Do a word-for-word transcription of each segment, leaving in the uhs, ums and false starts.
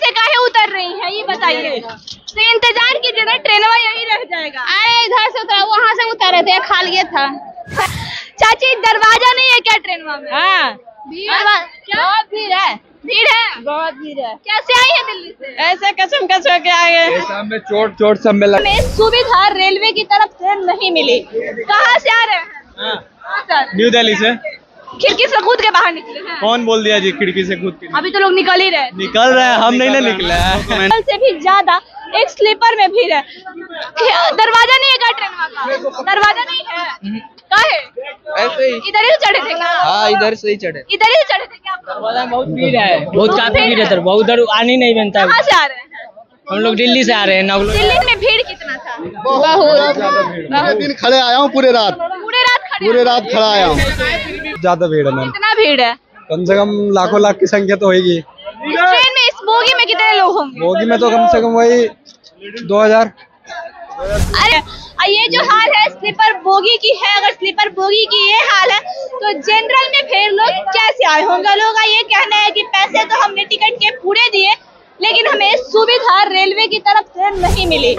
से काहे उतर रही हैं ये बताइए। तो इंतजार कीजिए ना, ट्रेनवा यही रह जाएगा। अरे इधर से उतरा, वहाँ से उतरे थे, खाली था। चाची दरवाजा नहीं है क्या ट्रेनवा में? हाँ भीड़ बहुत भीड़ है, भीड़ है, बहुत भीड़ है। कैसे आई है दिल्ली से? ऐसे कसम कस होके आए। सामने चोट चोट सब में हमें सुविधा रेलवे की तरफ से नहीं मिली। कहाँ से आ रहे हैं? हाँ सर, न्यू दिल्ली से। खिड़की से कूद के बाहर निकले हैं। कौन बोल दिया जी खिड़की से कूद के? अभी तो लोग निकल ही रहे। निकल रहे हैं, हम नहीं ना निकले हैं। कल से भी ज्यादा एक स्लीपर में भीड़ है। दरवाजा नहीं है क्या ट्रेन का? दरवाजा नहीं है, काहे? ऐसे ही इधर ही चढ़े थे क्या? हाँ इधर से ही चढ़े। इधर ही चढ़े थे क्या आप लोग? बहुत भीड़ है, बहुत काफी भीड़ है, बहुत उधर आने नहीं बनता है। कहाँ से आ रहे हैं? हम लोग दिल्ली से आ रहे हैं। नवलो दिल्ली में भीड़ कितना था? बहुत बहुत दिन खड़े आया हूँ, पूरे रात पूरे रात खड़े पूरे रात खड़ा आया हूँ। ज्यादा भीड़ है मैम, कितना भीड़ है? कम से कम लाखों लाख की संख्या तो होगी। इस ट्रेन में, इस बोगी में कितने लोग होंगे? बोगी में तो कम से कम वही दो हजार। अरे ये जो हाल है स्लीपर बोगी की है, अगर स्लीपर बोगी की ये हाल है तो जनरल में फिर लोग कैसे आए होंगे? लोगों का ये कहना है कि पैसे तो हमने टिकट के पूरे दिए, लेकिन हमें सुविधा रेलवे की तरफ से नहीं मिली।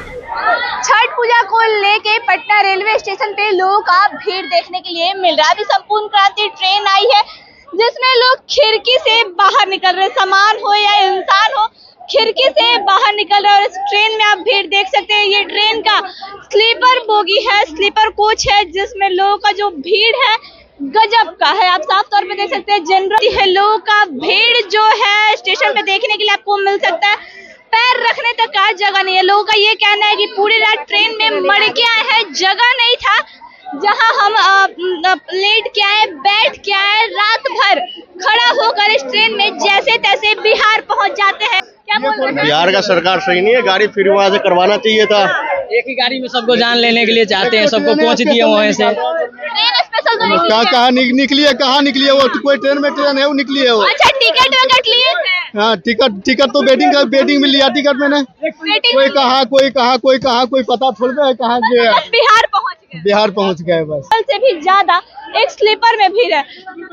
छठ पूजा को लेके पटना रेलवे स्टेशन पे लोगों का भीड़ देखने के लिए मिल रहा है। अभी संपूर्ण क्रांति ट्रेन आई है जिसमें लोग खिड़की से बाहर निकल रहे, सामान हो या इंसान हो, खिड़की से बाहर निकल रहा है। और इस ट्रेन में आप भीड़ देख सकते हैं, ये ट्रेन का स्लीपर बोगी है, स्लीपर कोच है, जिसमें लोगों का जो भीड़ है गजब का है। आप साफ तौर पे देख सकते हैं, जनरल है, लोगों का भीड़ जो है स्टेशन पे देखने के लिए आपको मिल सकता है। पैर रखने तक का जगह नहीं है। लोगों का ये कहना है कि पूरी रात ट्रेन में मर के आए हैं, जगह नहीं था जहां हम आ, लेट के आए, बैठ के आए, रात भर खड़ा होकर इस ट्रेन में जैसे तैसे बिहार पहुंच जाते हैं। क्या बोल रहे हैं? बिहार का सरकार सही नहीं है, गाड़ी फिर वहाँ से करवाना चाहिए था। एक ही गाड़ी में सबको जान लेने के लिए चाहते हैं, सबको पहुंच दिए वहाँ से। ट्रेन स्पेशल तो नहीं कहाँ कहाँ निकली है, कहाँ निकली है वो? कोई ट्रेन में ट्रेन है वो निकली है वो। अच्छा, टिकट वगैरह लिए थे? हाँ टिकट टिकट तो वेटिंग का वेटिंग में लिया टिकट मैंने। कोई कहाँ कोई कहाँ कोई कहाँ कोई पता थोड़ गया कहाँ गया। बस बिहार पहुंच गए। बिहार पहुँच गए बस। कल से भी ज्यादा एक स्लीपर में भीड़ है।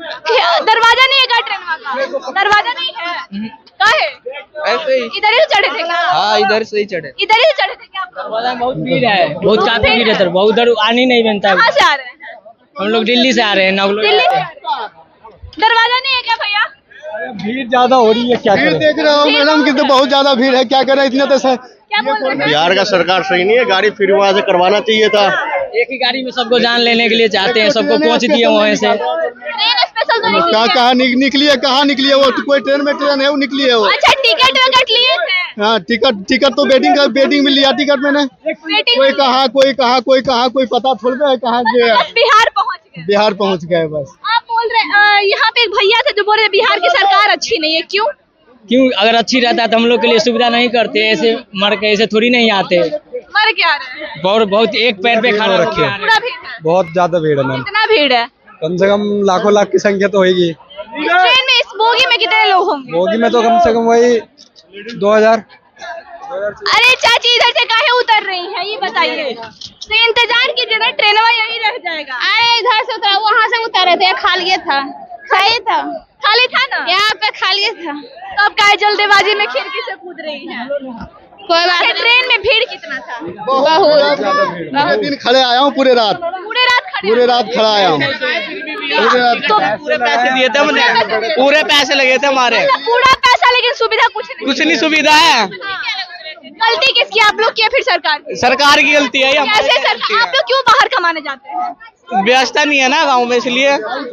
दरवाजा नहीं है क्या ट्रेन का? दरवाजा नहीं है, काहे? ऐसे ही इधर ही चढ़े थे क्या? हाँ इधर से ही चढ़े। इधर ही चढ़े थे क्या आप लोग? बहुत भीड़ है, बहुत काफी भीड़ है, बहुत उधर आने नहीं बनता है। कहाँ से आ रहे हैं? हम लोग दिल्ली से आ रहे हैं। नवलो दिल्ली से। दरवाजा नहीं है क्या भैया? भीड़ ज्यादा हो रही है, क्या भीड़ करें? देख रहे हो मैडम कि तो बहुत ज्यादा भीड़ है, क्या करें इतने तो सर। क्या बोल रहे हैं? बिहार का सरकार सही नहीं है, गाड़ी फिर वहाँ से करवाना चाहिए था। एक ही गाड़ी में सबको जान लेने के लिए चाहते हैं, सबको पहुंच दिए वहाँ से। ट्रेन स्पेशल तो नहीं कहाँ कहाँ निकली है, कहाँ निकली है वो? कोई ट्रेन में ट्रेन है वो निकली है वो। अच्छा, टिकट वगैरह लिए थे? हाँ टिकट टिकट तो वेटिंग का वेटिंग में लिया टिकट मैंने। वेटिंग कोई कहाँ कोई कहाँ कोई कहाँ कोई पता थोड़ गया कहाँ गया। बस बिहार पहुंच गए। बिहार पहुँच गए बस। आप बोल रहे अ, यहाँ पे एक भैया थे जो बोल रहे बिहार की सरकार अच्छी नहीं है, क्यों? क्यों? अगर अच्छी रहता है तो हम लोग के लिए सुविधा नहीं करते, ऐसे मर के ऐसे थोड़ी नहीं आते। मर के आ रहे हैं। और बहुत एक पैर पे खड़ा रखी है। पूरा भीड़ है। बहुत ज्यादा भीड़ है मैम, कितना भीड़ है? कम से कम लाखों लाख की संख्या तो होगी। इस ट्रेन में, इस बोगी में कितने लोग होंगे? बोगी में तो कम से कम वही दो हजार। अरे चाची इधर से काहे उतर रही हैं ये बताइए। तो इंतजार कीजिए ना, ट्रेनवा यही रह जाएगा। अरे इधर से उतरा, वहाँ से उतरे थे, खाली था, खाली था, खाली था ना? यहाँ पे खाली था। तो अब काहे जल्दबाजी में खिड़की से कूद रही हैं? कोई बात अच्छा, नहीं। ट्रेन में भीड़ कितना था? बहुत बहुत दिन खड़े आया हूँ, पूरे रात पूरे रात खड़े पूरे रात खड़ा आया हूँ। पूरे रात तो पूरे पैसे दिए थे हमने, पूरे पैसे लगे थे हमारे। पूरा पैसा, लेकिन सुविधा कुछ नहीं। कुछ नहीं सुविधा है। हाँ। गलती किसकी? आप लोग की या फिर सरकार की? सरकार की गलती है। कैसे सरकार? आप लोग क्यों बाहर कमाने जाते हैं? व्यवस्था नहीं है ना गाँव में, इसलिए।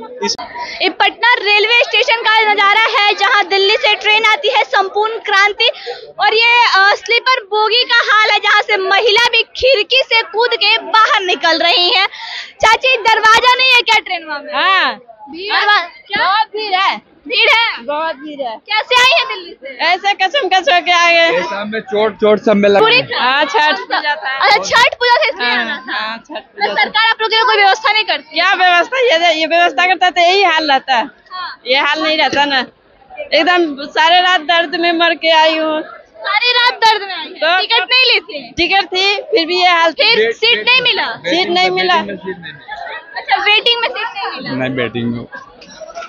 ये पटना रेलवे स्टेशन का नजारा है जहां दिल्ली से ट्रेन आती है संपूर्ण क्रांति, और ये आ, स्लीपर बोगी का हाल है जहां से महिला भी खिड़की से कूद के बाहर निकल रही हैं। चाची दरवाजा नहीं है क्या ट्रेनवा में? हाँ दरवा- क्या बहुत भीड़ है, भीड़ है? बहुत भीड़ है। कैसे आई है दिल्ली से? ऐसे कसम कस होके आए। सामने चोट चोट सब में पूरी हाँ छठ पूजा था। अच्छा, छठ पूजा से इसलिए आना था। हाँ छठ तो पूजा। सरकार आप लोग के लिए कोई व्यवस्था नहीं करती? क्या व्यवस्था? ये ये व्यवस्था करता तो यही हाल रहता, हाँ। ये हाल नहीं रहता ना। एकदम सारे रात दर्द में मर के आई हूँ। सारी रात दर्द में आई है। तो- टिकट नहीं ली थी? टिकट थी, फिर भी ये हाल। फिर सीट नहीं मिला? सीट नहीं मिला। अच्छा, वेटिंग में सीट नहीं मिला। नहीं बैटिंग में।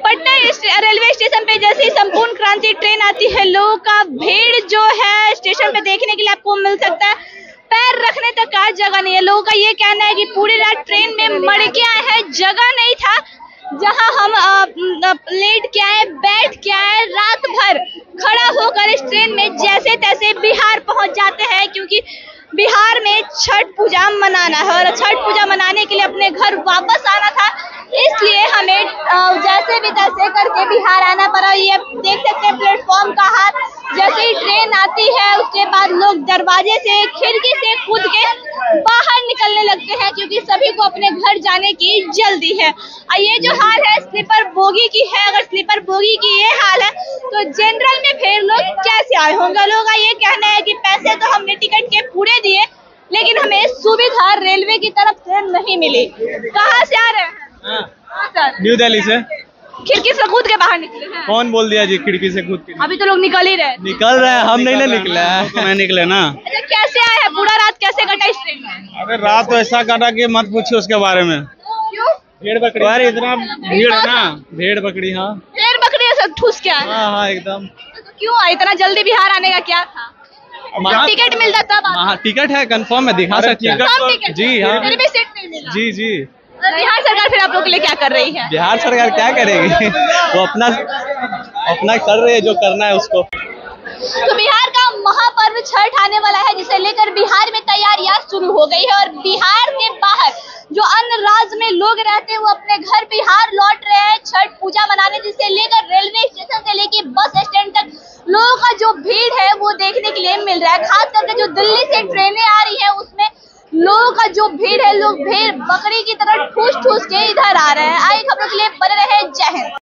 पटना रेलवे स्टेशन पे जैसे ही संपूर्ण क्रांति ट्रेन आती है, लोगों का भीड़ जो है स्टेशन पे देखने के लिए आपको मिल सकता है। पैर रखने तक का जगह नहीं है। लोगों का ये कहना है कि पूरी रात ट्रेन में मर के आए हैं, जगह नहीं था जहां हम आ, लेट के आए, बैठ के आए, रात भर खड़ा होकर इस ट्रेन में जैसे तैसे बिहार पहुंच जाते हैं, क्योंकि बिहार में छठ पूजा मनाना है और छठ पूजा मनाने के लिए अपने घर वापस आना था, इसलिए हमें जैसे भी तैसे करके बिहार आना पड़ा। ये देख सकते हैं प्लेटफॉर्म का हाल, जैसे ही ट्रेन आती है उसके बाद लोग दरवाजे से, खिड़की से कूद के बाहर निकलने लगते हैं, क्योंकि सभी को अपने घर जाने की जल्दी है। और ये जो हाल है स्लीपर बोगी की है। अगर स्लीपर बोगी की ये हाल है तो जनरल में फिर लोग कैसे आए होंगे। लोगों का ये कहना है कि पैसे तो हमने टिकट के पूरे दिए, लेकिन हमें सुविधा रेलवे की तरफ से नहीं मिली। कहाँ से आ रहे हैं? न्यू दिल्ली से। खिड़की से कूद के बाहर निकले हैं। कौन बोल दिया जी खिड़की से कूद के? अभी तो लोग निकल ही रहे। निकल रहे हैं, हम नहीं ना निकले हैं। मैं निकले ना। अच्छा, कैसे आए हैं? पूरा रात कैसे कटा इस ट्रेन में? अरे रात तो ऐसा काटा कि मत पूछिए उसके बारे में। क्यों? भेड़ बकरी, अरे इतना भीड़ है ना, भेड़ बकरी। हाँ, भेड़ बकरी सब ठूस के आए। हाँ हाँ एकदम। तो क्यों आए? इतना जल्दी बिहार आने का क्या था? जब टिकट मिलता तब आता। टिकट है, कंफर्म है, दिखा सकते हैं। जी हाँ, मेरे भी सीट नहीं मिला। जी जी। तो बिहार सरकार फिर आप लोगों के लिए क्या कर रही है? बिहार सरकार क्या करेगी? वो अपना अपना कर रही है, जो करना है उसको। तो बिहार का महापर्व छठ आने वाला है, जिसे लेकर बिहार में तैयारियां शुरू हो गई है और बिहार के बाहर जो अन्य राज्य में लोग रहते हैं वो अपने घर बिहार लौट रहे हैं छठ पूजा मनाने, जिसे लेकर रेलवे स्टेशन से लेकर बस स्टैंड तक लोगों का जो भीड़ है वो देखने के लिए मिल रहा है। खास करके जो दिल्ली से ट्रेनें आ रही है उसमें लोगों का जो भीड़ है, लोग भीड़ बकरी की तरह ठूस ठूस के इधर आ रहे हैं। आइए खबरों के लिए बने रहे। जय हिंद।